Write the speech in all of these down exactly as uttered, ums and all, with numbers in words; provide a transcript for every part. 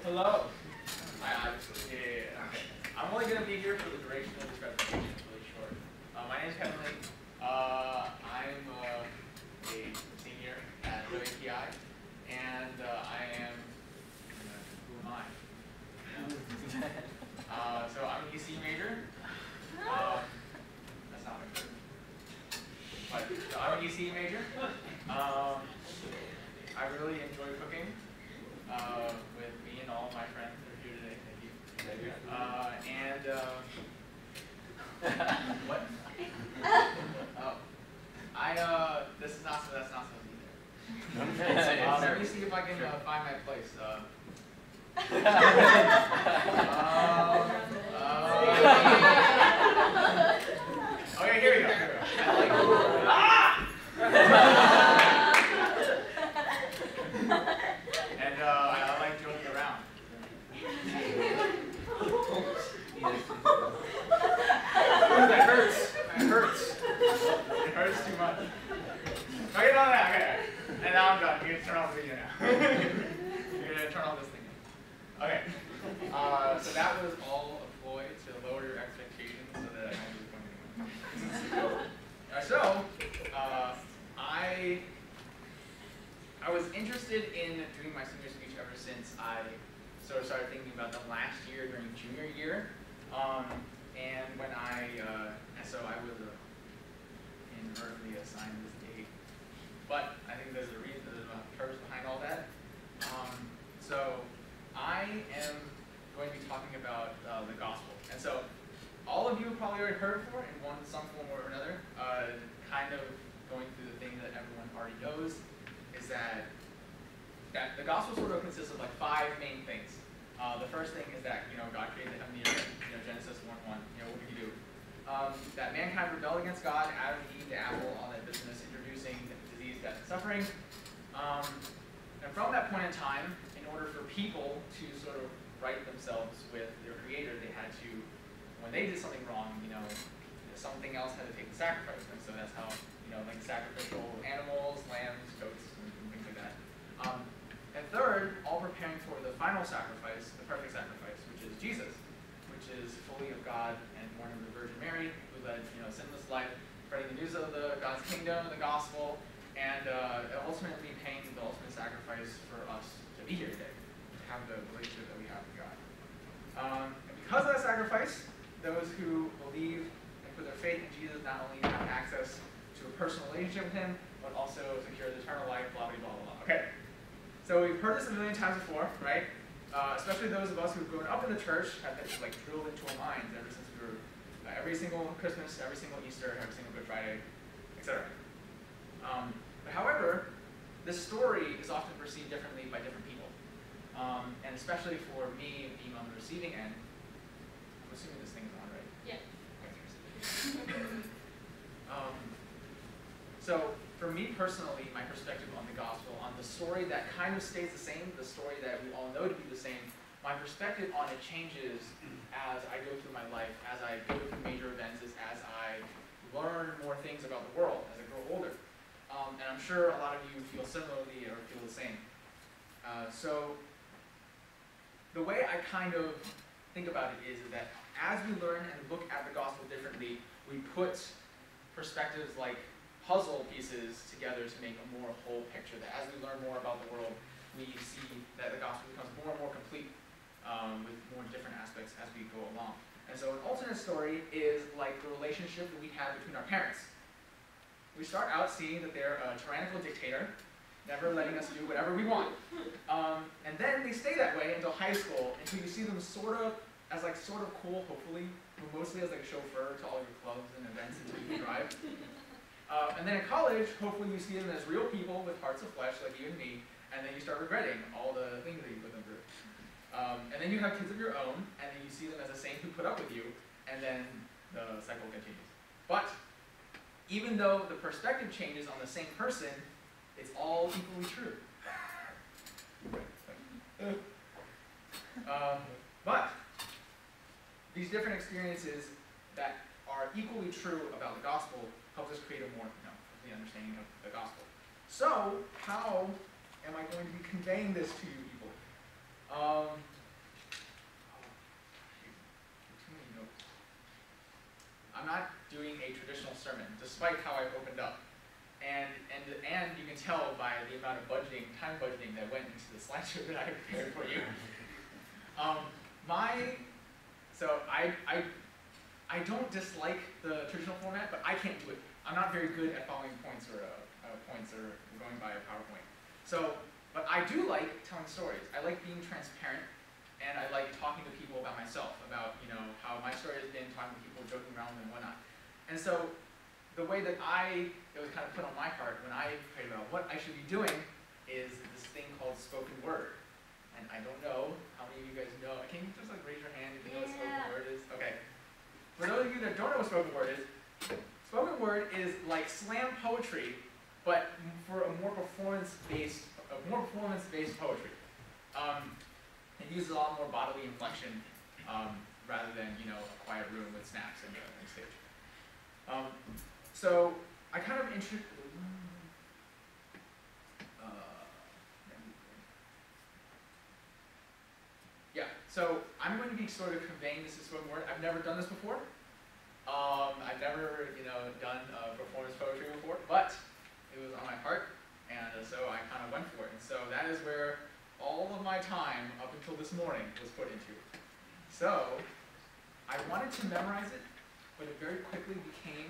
Hello. I, I, yeah, okay. I'm only going to be here for the duration of this presentation. It's really short. Uh, my name is Heavenly. Uh, I'm uh, a senior at O A P I, and uh, I am, uh, who am I? uh, so I'm an E C major. Uh, that's not my favorite. But so I'm an E C major. Um, I really enjoy cooking. Uh, with me and all my friends that are here today. Thank you. Thank you. Uh, and uh, what? Oh, I uh, this is not that's not supposed to be there. uh, let me see if I can uh, find my place. Uh, uh, okay, here we go. Here we go. I like ah! And uh, I like joking around. That hurts. That hurts. It hurts too much. Okay, no, no, okay. And now I'm done. You're gonna turn off the video now. You're gonna turn off this thing. Okay. Uh, so that was all a ploy to lower your expectations so that I don't disappoint anyone. Uh, so, uh, I. I was interested in doing my senior speech ever since I sort of started thinking about them last year during junior year. Um, and when I, uh, and so I was uh, inadvertently assigned this date. But I think there's a reason, there's a purpose behind all that. Um, so I am going to be talking about uh, the gospel. And so all of you have probably already heard before in one, some form or another, uh, kind of going through the thing that everyone already knows. Is that, that the gospel sort of consists of like five main things. Uh, the first thing is that, you know, God created the heaven and the earth, you know, Genesis one one, you know, what did he do? Um, that mankind rebelled against God, Adam and Eve, the apple, all that business, introducing disease, death, and suffering. Um, and from that point in time, in order for people to sort of right themselves with their creator, they had to, when they did something wrong, you know, something else had to take the sacrifice. And so that's how, you know, like sacrificial animals, lambs, goats, Um, and third, all preparing for the final sacrifice, the perfect sacrifice, which is Jesus, which is fully of God and born of the Virgin Mary, who led, you know, sinless life, spreading the news of the God's kingdom, the gospel, and uh, ultimately paying the ultimate sacrifice for us to be here today, to have the relationship that we have with God. Um, and because of that sacrifice, those who believe and put their faith in Jesus not only have access to a personal relationship with Him, but also secure the eternal life, blah, blah, blah, blah. Okay. So we've heard this a million times before, right? Uh, especially those of us who've grown up in the church have been like drilled into our minds ever since we were uh, every single Christmas, every single Easter, every single Good Friday, et cetera. Um, but however, this story is often perceived differently by different people, um, and especially for me being on the receiving end. I'm assuming this thing is on, right? Yeah. um, so. For me personally, my perspective on the gospel, on the story that kind of stays the same, the story that we all know to be the same, my perspective on it changes as I go through my life, as I go through major events, as I learn more things about the world, as I grow older. Um, and I'm sure a lot of you feel similarly or feel the same. Uh, so the way I kind of think about it is, is that as we learn and look at the gospel differently, we put perspectives like puzzle pieces together to make a more whole picture, that as we learn more about the world, we see that the gospel becomes more and more complete um, with more different aspects as we go along. And so an alternate story is like the relationship that we have between our parents. We start out seeing that they're a tyrannical dictator, never letting us do whatever we want. Um, and then they stay that way until high school, until you see them sort of as like sort of cool, hopefully, but mostly as like a chauffeur to all your clubs and events until you can drive. Uh, and then in college, hopefully you see them as real people with hearts of flesh, like you and me, and then you start regretting all the things that you put them through. Um, and then you have kids of your own, and then you see them as a saint who put up with you, and then the cycle continues. But even though the perspective changes on the same person, it's all equally true. um, but these different experiences that are equally true about the gospel helps us create a more, you know, complete understanding of the gospel. So, how am I going to be conveying this to you people? Um, I'm not doing a traditional sermon, despite how I've opened up. And, and, and you can tell by the amount of budgeting, time budgeting that went into the slideshow that I prepared for you. Um, my, so I, I, I don't dislike the traditional format, but I can't do it. I'm not very good at following points or uh, uh, points or going by a PowerPoint. So, but I do like telling stories. I like being transparent, and I like talking to people about myself, about you know how my story has been, talking to people, joking around and whatnot. And so, the way that I, it was kind of put on my heart when I prayed about what I should be doing is this thing called spoken word. And I don't know how many of you guys know. Can you just like raise your hand if you know what spoken word is? Okay. For those of you that don't know what spoken word is, spoken word is like slam poetry, but for a more performance-based, a more performance-based poetry. Um, it uses a lot more bodily inflection um, rather than you know a quiet room with snaps and, uh, and stage. Um, So, I kind of intro uh, yeah, so I'm going to be sort of conveying this in spoken word. I've never done this before. Um, I've never, you know, done uh, performance poetry before, but it was on my heart, and uh, so I kind of went for it. And so that is where all of my time up until this morning was put into. So, I wanted to memorize it, but it very quickly became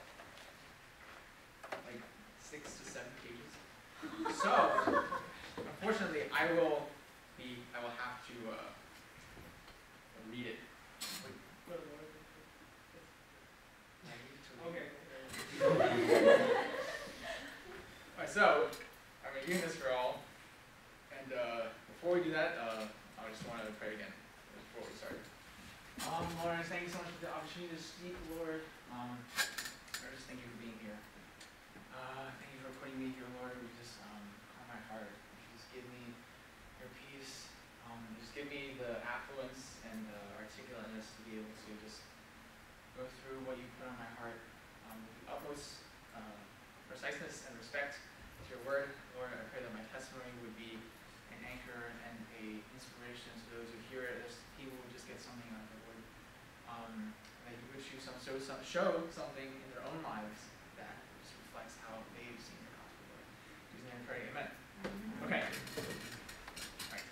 like six to seven pages. So, unfortunately, I will be, I will have to uh, read it. Okay. Alright, so, I'm reading this for all. And uh, before we do that, uh, I just want to pray again before we start. Um, Lord, thank you so much for the opportunity to speak, Lord. Um, Lord, just thank you for being here. Uh, thank you for putting me here, Lord. You just um, calm my heart. You just give me your peace. Um, just give me the affluence and the articulateness to be able to just go through what you put on my heart um, with the utmost uh, preciseness and respect to your word. Lord, I pray that my testimony would be an anchor and a inspiration to those who hear it, as people would just get something out of it, Lord. Um, that you would show, some, show, some, show something in their own lives that just reflects how they've seen your gospel, Lord. In Jesus' name I pray, amen. Okay. Alright.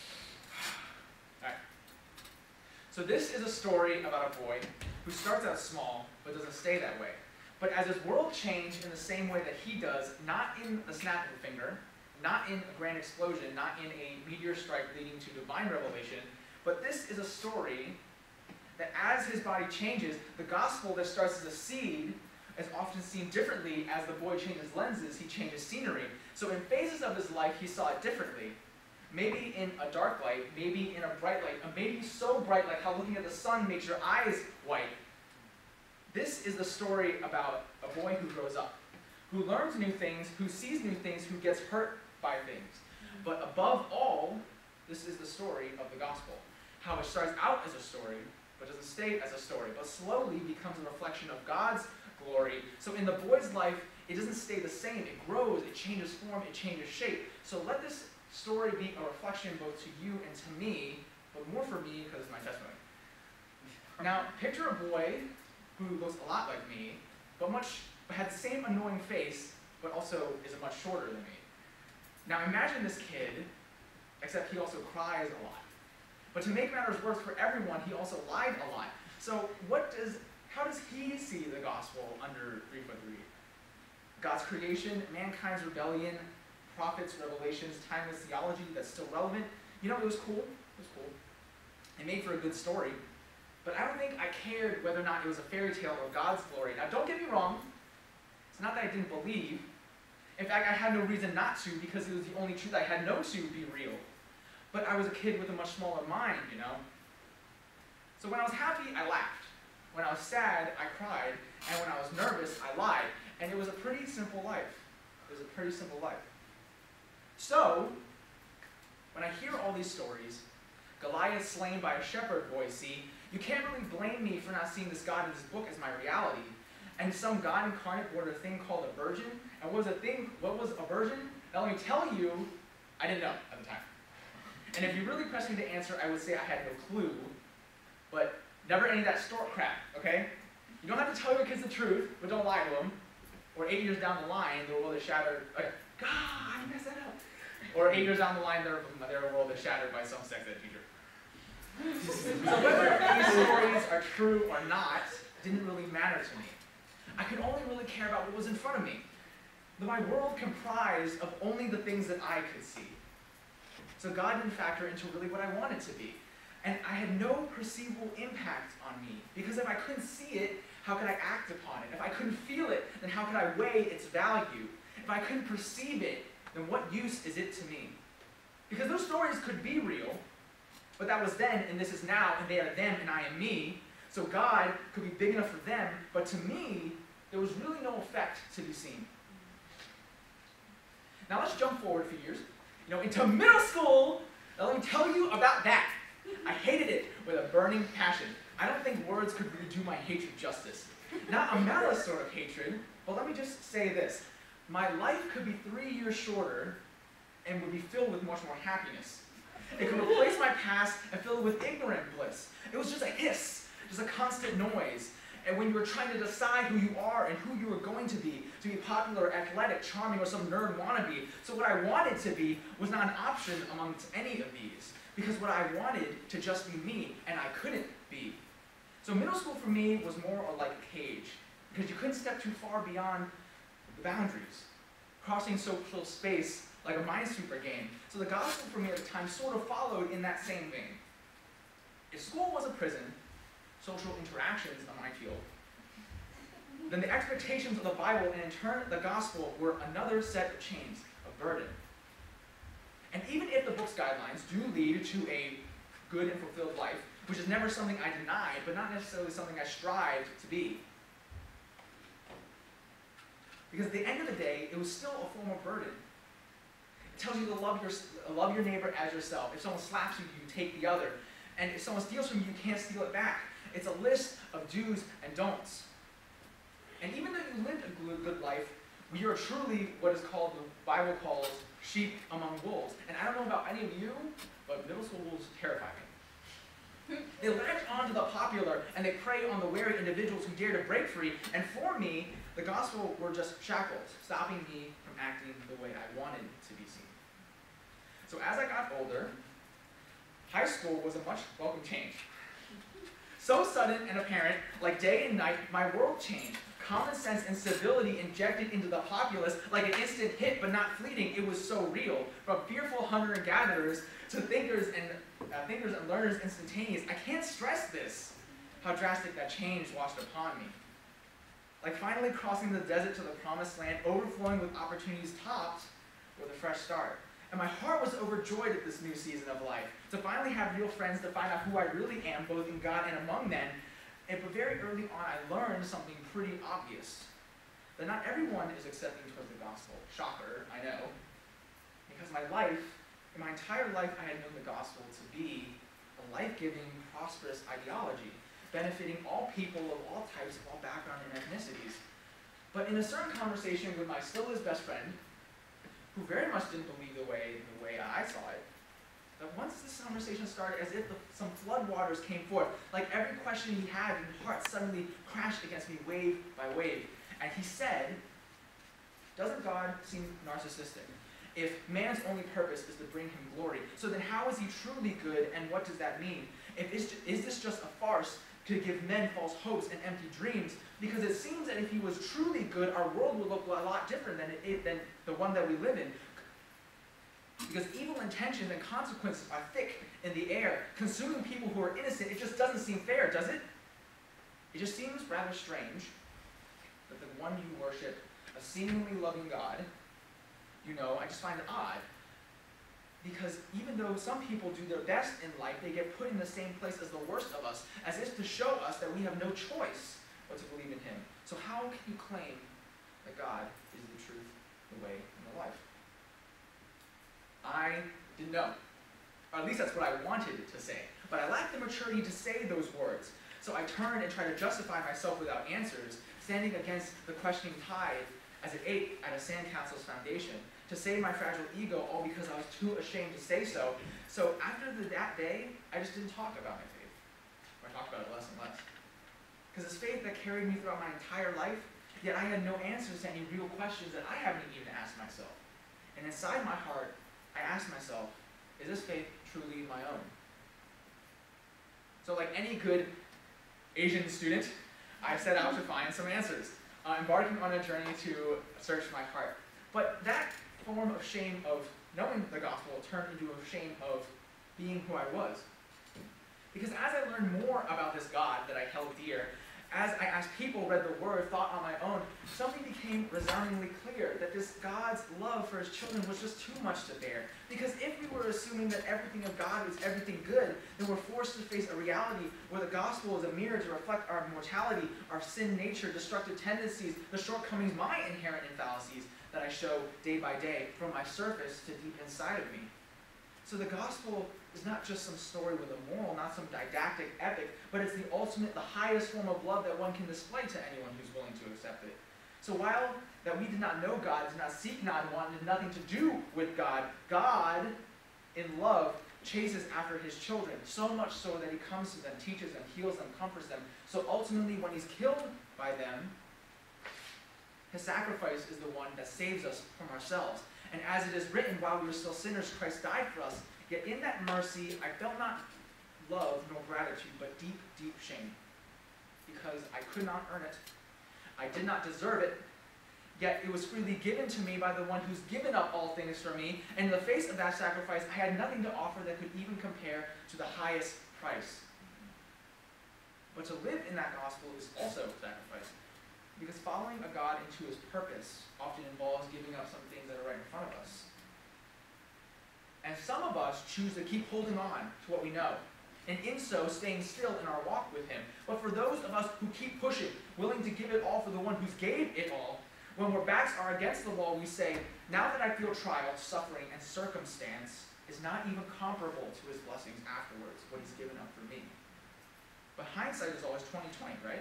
Alright. So this is a story about a boy who starts out small, but doesn't stay that way. But as his world changed in the same way that he does, not in the snap of a finger, not in a grand explosion, not in a meteor strike leading to divine revelation, but this is a story that as his body changes, the gospel that starts as a seed is often seen differently. As the boy changes lenses, he changes scenery. So in phases of his life, he saw it differently. Maybe in a dark light, maybe in a bright light, or maybe so bright like how looking at the sun makes your eyes white. This is the story about a boy who grows up, who learns new things, who sees new things, who gets hurt by things. But above all, this is the story of the gospel. How it starts out as a story, but doesn't stay as a story, but slowly becomes a reflection of God's glory. So in the boy's life, it doesn't stay the same. It grows, it changes form, it changes shape. So let this story be a reflection both to you and to me, but more for me because it's my testimony. Now, picture a boy who looks a lot like me, but much had the same annoying face, but also is a much shorter than me. Now imagine this kid, except he also cries a lot. But to make matters worse for everyone, he also lied a lot. So what does, how does he see the gospel under three foot three? God's creation, mankind's rebellion, prophets, revelations, timeless theology that's still relevant. You know, it was cool. It was cool. It made for a good story. But I don't think I cared whether or not it was a fairy tale or God's glory. Now, don't get me wrong. It's not that I didn't believe. In fact, I had no reason not to because it was the only truth I had known to be real. But I was a kid with a much smaller mind, you know. So when I was happy, I laughed. When I was sad, I cried. And when I was nervous, I lied. And it was a pretty simple life. It was a pretty simple life. So, when I hear all these stories, Goliath slain by a shepherd boy, see, you can't really blame me for not seeing this God in this book as my reality. And some God incarnate born a thing called a virgin. And what was a thing? What was a virgin? Now let me tell you, I didn't know at the time. And if you really pressed me to answer, I would say I had no clue. But never any of that stork crap, okay? You don't have to tell your kids the truth, but don't lie to them. Or eight years down the line, their world is shattered. Okay. God, I messed that up. Or eight years down the line, their, their world is shattered by some sex ed teacher. So whether these stories are true or not didn't really matter to me. I could only really care about what was in front of me. My world comprised of only the things that I could see. So God didn't factor into really what I wanted to be. And I had no perceivable impact on me. Because if I couldn't see it, how could I act upon it? If I couldn't feel it, then how could I weigh its value? If I couldn't perceive it, then what use is it to me? Because those stories could be real, but that was then and this is now, and they are them and I am me. So God could be big enough for them, but to me, there was really no effect to be seen. Now let's jump forward a few years, you know, into middle school. Now let me tell you about that. I hated it with a burning passion. I don't think words could really do my hatred justice. Not a malice sort of hatred, but let me just say this. My life could be three years shorter and would be filled with much more happiness. It could replace my past and fill it with ignorant bliss. It was just a hiss, just a constant noise. And when you were trying to decide who you are and who you were going to be, to be popular, athletic, charming, or some nerd wannabe. So what I wanted to be was not an option amongst any of these. Because what I wanted to just be me, and I couldn't be. So middle school for me was more like a cage. Because you couldn't step too far beyond the boundaries. Crossing social space like a Minesweeper game. So the gospel for me at the time sort of followed in that same vein. If school was a prison, social interactions a minefield, then the expectations of the Bible and in turn the gospel were another set of chains, a burden. And even if the book's guidelines do lead to a good and fulfilled life, which is never something I denied, but not necessarily something I strived to be. Because at the end of the day, it was still a form of burden. It tells you to love your, love your neighbor as yourself. If someone slaps you, you take the other. And if someone steals from you, you can't steal it back. It's a list of do's and don'ts. And even though you lived a good life, we are truly what is called, the Bible calls, sheep among wolves. And I don't know about any of you, but middle school wolves terrify me. They latch onto the popular and they prey on the wary individuals who dare to break free. And for me, the gospel were just shackles, stopping me from acting the way I wanted to be seen. So as I got older, high school was a much welcome change. So sudden and apparent, like day and night, my world changed. Common sense and civility injected into the populace like an instant hit, but not fleeting. It was so real. From fearful hunter and gatherers to thinkers and uh, thinkers and learners instantaneous. I can't stress this, how drastic that change washed upon me. Like finally crossing the desert to the promised land, overflowing with opportunities topped with a fresh start. And my heart was overjoyed at this new season of life, to finally have real friends, to find out who I really am, both in God and among men. And but very early on, I learned something pretty obvious. That not everyone is accepting towards the gospel. Shocker, I know. Because my life, in my entire life, I had known the gospel to be a life-giving, prosperous ideology, benefiting all people of all types, of all backgrounds and ethnicities. But in a certain conversation with my still his best friend, who very much didn't believe the way the way I saw it, that once this conversation started, as if the, some floodwaters came forth, like every question he had in his heart suddenly crashed against me wave by wave. And he said, doesn't God seem narcissistic? If man's only purpose is to bring him glory, so then how is he truly good, and what does that mean? If is, is this just a farce to give men false hopes and empty dreams? Because it seems that if he was truly good, our world would look a lot different than, it, than the one that we live in. Because evil intentions and consequences are thick in the air, consuming people who are innocent. It just doesn't seem fair, does it? It just seems rather strange that the one you worship, a seemingly loving God, you know, I just find it odd. Because even though some people do their best in life, they get put in the same place as the worst of us, as if to show us that we have no choice but to believe in him. So how can you claim that God is the truth, the way, and the life? I didn't know. Or at least that's what I wanted to say. But I lacked the maturity to say those words. So I turned and tried to justify myself without answers, standing against the questioning tide as it ate at a sandcastle's foundation, to save my fragile ego, all because I was too ashamed to say so. So after the, that day, I just didn't talk about my faith. Or I talked about it less and less. Because it's faith that carried me throughout my entire life, yet I had no answers to any real questions that I haven't even asked myself. And inside my heart, I asked myself, is this faith truly my own? So like any good Asian student, I set out to find some answers, uh, embarking on a journey to search my heart. But that form of shame of knowing the gospel turned into a shame of being who I was. Because as I learned more about this God that I held dear, as I asked people, read the word, thought on my own, something became resoundingly clear, that this God's love for his children was just too much to bear. Because if we were assuming that everything of God is everything good, then we're forced to face a reality where the gospel is a mirror to reflect our mortality, our sin nature, destructive tendencies, the shortcomings, my inherent fallacies that I show day by day, from my surface to deep inside of me. So the gospel is not just some story with a moral, not some didactic epic, but it's the ultimate, the highest form of love that one can display to anyone who's willing to accept it. So while that we did not know God, did not seek God, wanted nothing to do with God, God, in love, chases after his children, so much so that he comes to them, teaches them, heals them, comforts them. So ultimately, when he's killed by them, his sacrifice is the one that saves us from ourselves. And as it is written, while we were still sinners, Christ died for us. Yet in that mercy, I felt not love nor gratitude, but deep, deep shame. Because I could not earn it. I did not deserve it. Yet it was freely given to me by the one who's given up all things for me. And in the face of that sacrifice, I had nothing to offer that could even compare to the highest price. But to live in that gospel is also sacrifice. Because following a God into his purpose often involves giving up some things that are right in front of us. And some of us choose to keep holding on to what we know, and in so staying still in our walk with him. But for those of us who keep pushing, willing to give it all for the one who's gave it all, when our backs are against the wall, we say, now that I feel trial, suffering, and circumstance is not even comparable to his blessings afterwards, what he's given up for me. But hindsight is always twenty twenty, right?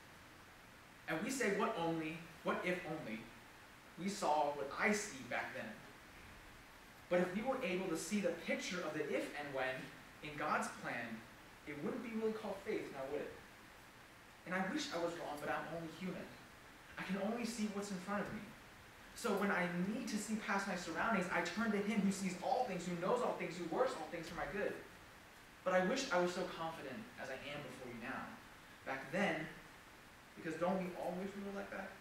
And we say, what only, what if only, we saw what I see back then. But if we were able to see the picture of the if and when in God's plan, it wouldn't be really called faith, now would it? And I wish I was wrong, but I'm only human. I can only see what's in front of me. So when I need to see past my surroundings, I turn to him who sees all things, who knows all things, who works all things for my good. But I wish I was so confident as I am before you now. Back then, because don't we all wish we were like that?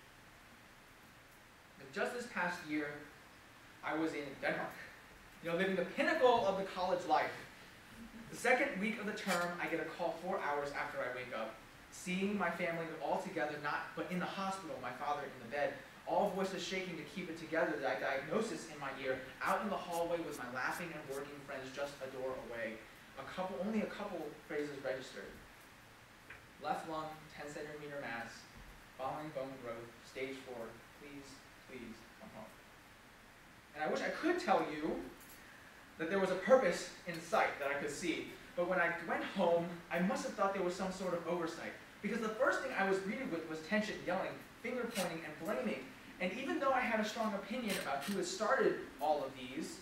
Just this past year, I was in Denmark, you know, living the pinnacle of the college life. The second week of the term, I get a call four hours after I wake up, seeing my family all together, not but in the hospital, my father in the bed, all voices shaking to keep it together, the diagnosis in my ear, out in the hallway with my laughing and working friends just a door away. A couple, only a couple phrases registered. Left lung, ten centimeter mass, following bone growth, stage four, please, please come home. And I wish I could tell you that there was a purpose in sight that I could see, but when I went home, I must have thought there was some sort of oversight, because the first thing I was greeted with was tension, yelling, finger pointing, and blaming. And even though I had a strong opinion about who had started all of these,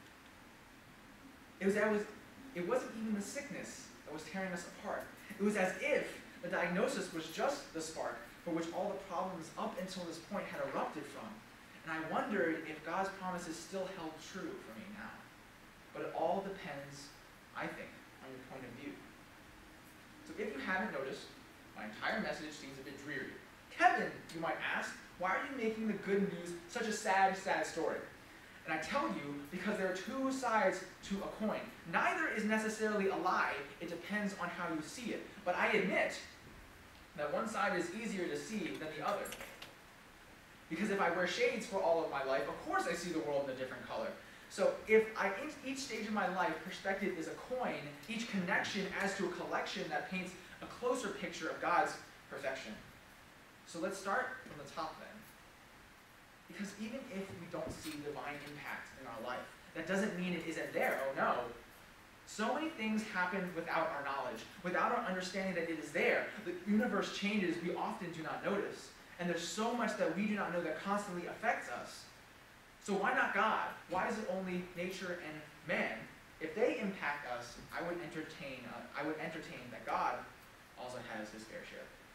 it was, that was, it wasn't even the sickness that was tearing us apart. It was as if the diagnosis was just the spark for which all the problems up until this point had erupted from. And I wondered if God's promises still held true for me now. But it all depends, I think, on your point of view. So if you haven't noticed, my entire message seems a bit dreary. Kevin, you might ask, why are you making the good news such a sad, sad story? And I tell you, because there are two sides to a coin. Neither is necessarily a lie. It depends on how you see it. But I admit that one side is easier to see than the other. Because if I wear shades for all of my life, of course I see the world in a different color. So if I, each stage of my life, perspective is a coin, each connection adds to a collection that paints a closer picture of God's perfection. So let's start from the top then. Because even if we don't see divine impact in our life, that doesn't mean it isn't there, oh no. So many things happen without our knowledge, without our understanding that it is there. The universe changes we often do not notice. And there's so much that we do not know that constantly affects us. So why not God? Why is it only nature and man? If they impact us, I would entertain, uh, I would entertain that God also has his fair share.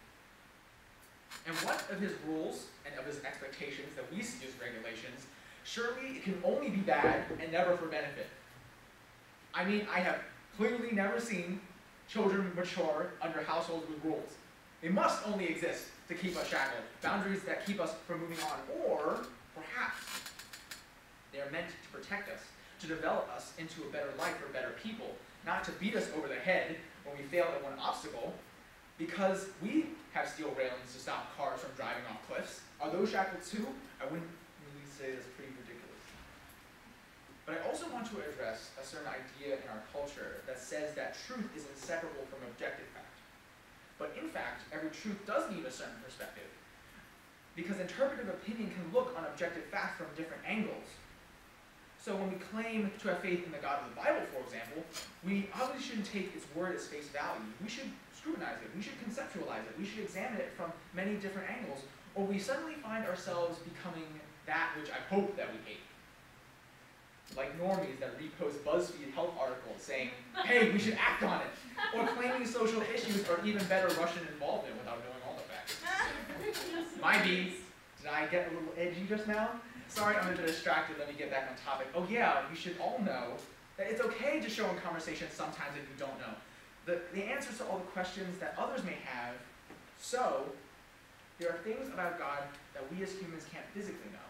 And what of his rules and of his expectations that we see as regulations, surely it can only be bad and never for benefit. I mean, I have clearly never seen children mature under households with rules. They must only exist to keep us shackled, boundaries that keep us from moving on, or perhaps they are meant to protect us, to develop us into a better life or better people, not to beat us over the head when we fail at one obstacle, because we have steel railings to stop cars from driving off cliffs. Are those shackled too? I wouldn't really say that's pretty ridiculous. But I also want to address a certain idea in our culture that says that truth is inseparable from objective fact. But in fact, every truth does need a certain perspective, because interpretive opinion can look on objective fact from different angles. So when we claim to have faith in the God of the Bible, for example, we obviously shouldn't take its word as face value. We should scrutinize it. We should conceptualize it. We should examine it from many different angles, or we suddenly find ourselves becoming that which I hope that we hate. Like normies that repost BuzzFeed health articles saying, hey, we should act on it, or claiming social issues, or even better, Russian involvement without knowing all the facts. My bees, did I get a little edgy just now? Sorry, I'm a bit distracted. Let me get back on topic. Oh yeah, we should all know that it's okay to show in conversation sometimes if you don't know the, the answers to all the questions that others may have. So, there are things about God that we as humans can't physically know.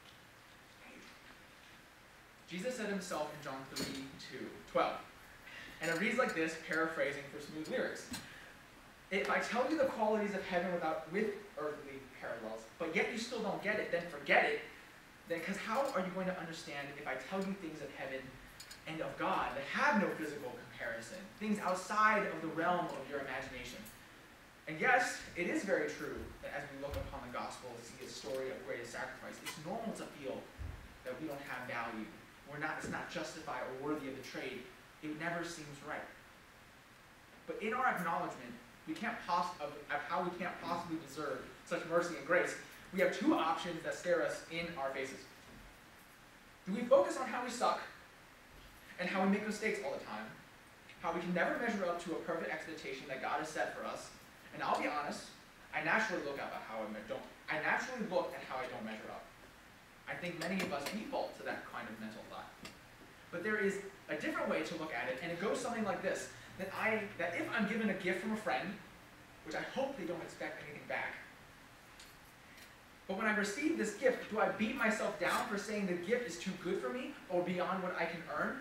Jesus said himself in John three, two, twelve. And it reads like this, paraphrasing for smooth lyrics. If I tell you the qualities of heaven without with earthly parallels, but yet you still don't get it, then forget it. Then, because how are you going to understand if I tell you things of heaven and of God that have no physical comparison, things outside of the realm of your imagination? And yes, it is very true that as we look upon the gospel and see a story of greatest sacrifice, it's normal to feel that we don't have value. We're not, it's not justified or worthy of the trade. It never seems right. But in our acknowledgement, we can't poss- of, of how we can't possibly deserve such mercy and grace, we have two options that stare us in our faces. Do we focus on how we suck and how we make mistakes all the time, how we can never measure up to a perfect expectation that God has set for us? And I'll be honest, I naturally look at how I don't. I naturally look at how I don't measure up. I think many of us default to that kind of mental thought. But there is a different way to look at it, and it goes something like this: that I, that if I'm given a gift from a friend, which I hope they don't expect anything back, but when I receive this gift, do I beat myself down for saying the gift is too good for me or beyond what I can earn?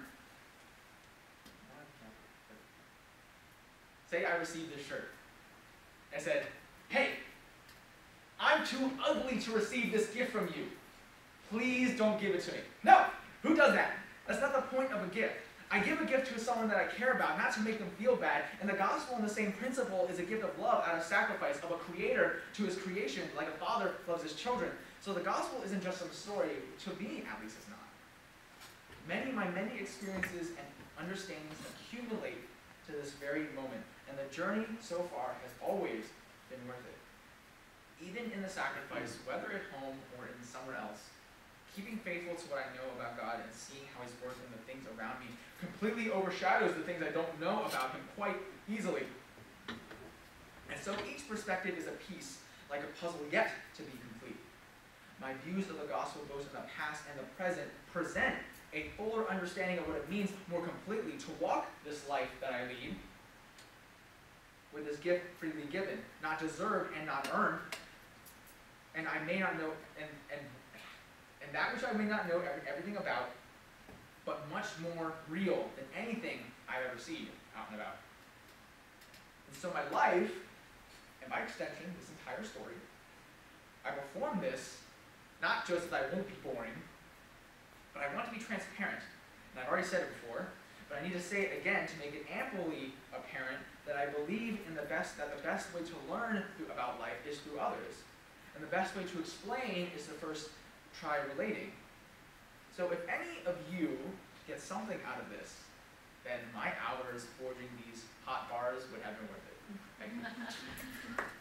Say I received this shirt. I said, hey, I'm too ugly to receive this gift from you. Please don't give it to me. No! Who does that? That's not the point of a gift. I give a gift to someone that I care about, not to make them feel bad. And the gospel in the same principle is a gift of love out of sacrifice of a creator to his creation, like a father loves his children. So the gospel isn't just some story. To me, at least, it's not. Many, my many experiences and understandings accumulate to this very moment. And the journey so far has always been worth it. Even in the sacrifice, whether at home or in somewhere else, keeping faithful to what I know about God and seeing how he's working in the things around me completely overshadows the things I don't know about him quite easily. And so each perspective is a piece, like a puzzle yet to be complete. My views of the gospel, both in the past and the present, present a fuller understanding of what it means more completely to walk this life that I lead with this gift freely given, not deserved and not earned. And I may not know, and, and And that which I may not know every, everything about, but much more real than anything I've ever seen out and about. And so my life, and by extension, this entire story, I perform this not just that I won't be boring, but I want to be transparent. And I've already said it before, but I need to say it again to make it amply apparent that I believe in the best that the best way to learn through, about life is through others. And the best way to explain is to first try relating. So if any of you get something out of this, then my hours forging these hot bars would have been worth it. Thank you.